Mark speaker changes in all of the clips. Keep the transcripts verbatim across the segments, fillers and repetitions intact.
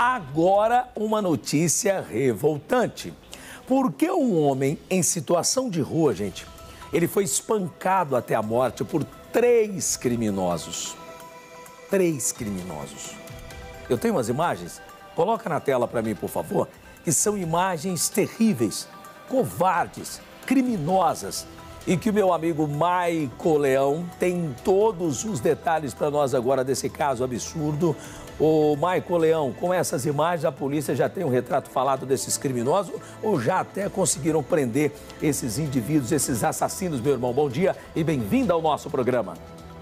Speaker 1: Agora, uma notícia revoltante. Porque um homem em situação de rua, gente, ele foi espancado até a morte por três criminosos. Três criminosos. Eu tenho umas imagens, coloca na tela para mim, por favor, que são imagens terríveis, covardes, criminosas, e que o meu amigo Maico Leão tem todos os detalhes para nós agora desse caso absurdo. Ô Maico Leão, com essas imagens a polícia já tem um retrato falado desses criminosos ou já até conseguiram prender esses indivíduos, esses assassinos, meu irmão? Bom dia e bem-vindo ao nosso programa.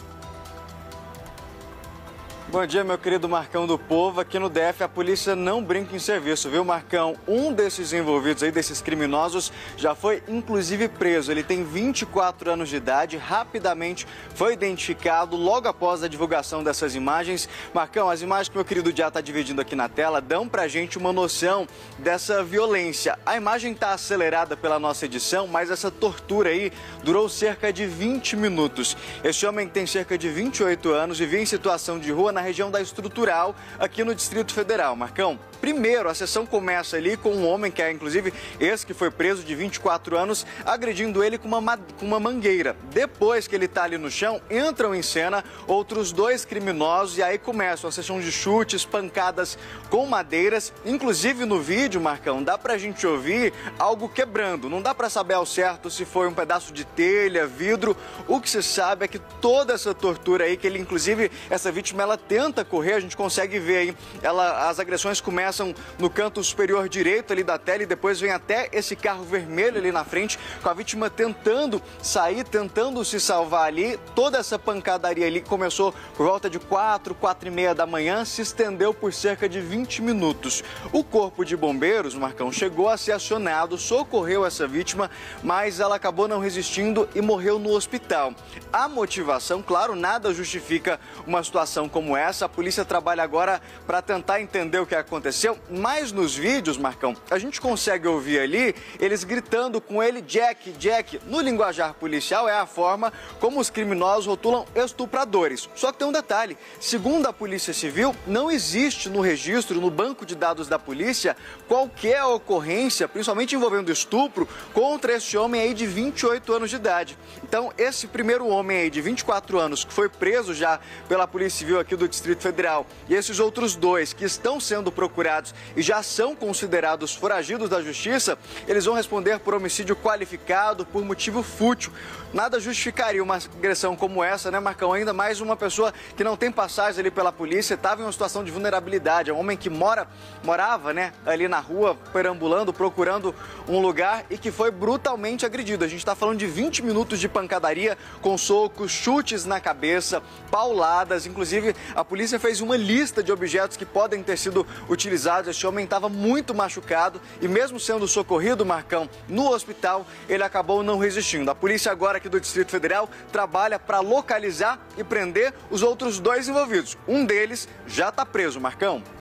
Speaker 2: Bom dia, meu querido Marcão do Povo. Aqui no D F a polícia não brinca em serviço, viu, Marcão? Um desses envolvidos aí, desses criminosos, já foi inclusive preso. Ele tem vinte e quatro anos de idade, rapidamente foi identificado logo após a divulgação dessas imagens. Marcão, as imagens que meu querido Diá está dividindo aqui na tela dão pra gente uma noção dessa violência. A imagem está acelerada pela nossa edição, mas essa tortura aí durou cerca de vinte minutos. Esse homem tem cerca de vinte e oito anos, vivia em situação de rua na na região da Estrutural, aqui no Distrito Federal. Marcão, primeiro a sessão começa ali com um homem que é, inclusive, esse que foi preso de vinte e quatro anos, agredindo ele com uma, com uma mangueira. Depois que ele está ali no chão, entram em cena outros dois criminosos e aí começa uma sessão de chutes, pancadas com madeiras. Inclusive no vídeo, Marcão, dá pra gente ouvir algo quebrando. Não dá pra saber ao certo se foi um pedaço de telha, vidro. O que se sabe é que toda essa tortura aí, que ele, inclusive, essa vítima, ela tenta correr, a gente consegue ver aí, ela, as agressões começam no canto superior direito ali da tela e depois vem até esse carro vermelho ali na frente, com a vítima tentando sair, tentando se salvar ali. Toda essa pancadaria ali começou por volta de quatro, quatro e meia da manhã, se estendeu por cerca de vinte minutos. O corpo de bombeiros, Marcão, chegou a ser acionado, socorreu essa vítima, mas ela acabou não resistindo e morreu no hospital. A motivação, claro, nada justifica uma situação como essa. Essa, a polícia trabalha agora para tentar entender o que aconteceu, mas nos vídeos, Marcão, a gente consegue ouvir ali eles gritando com ele Jack, Jack. No linguajar policial é a forma como os criminosos rotulam estupradores. Só que tem um detalhe, segundo a Polícia Civil, não existe no registro, no banco de dados da polícia, qualquer ocorrência, principalmente envolvendo estupro, contra esse homem aí de vinte e oito anos de idade. Então, esse primeiro homem aí de vinte e quatro anos, que foi preso já pela Polícia Civil aqui do Distrito Federal, e esses outros dois que estão sendo procurados e já são considerados foragidos da justiça, eles vão responder por homicídio qualificado por motivo fútil. Nada justificaria uma agressão como essa, né, Marcão? Ainda mais uma pessoa que não tem passagem ali pela polícia, estava em uma situação de vulnerabilidade. É um homem que mora, morava, né, ali na rua, perambulando, procurando um lugar e que foi brutalmente agredido. A gente está falando de vinte minutos de pancadaria com socos, chutes na cabeça, pauladas, inclusive a polícia fez uma lista de objetos que podem ter sido utilizados. Esse homem estava muito machucado e mesmo sendo socorrido, Marcão, no hospital, ele acabou não resistindo. A polícia agora aqui do Distrito Federal trabalha para localizar e prender os outros dois envolvidos. Um deles já está preso, Marcão.